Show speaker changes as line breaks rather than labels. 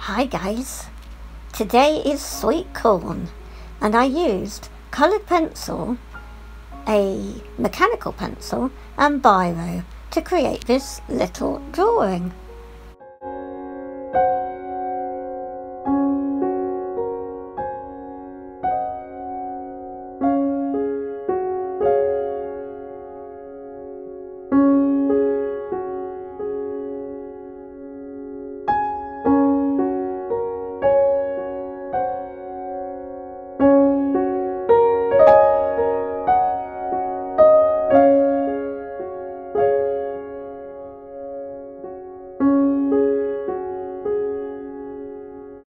Hi guys, today is sweet corn and I used coloured pencil, a mechanical pencil and biro to create this little drawing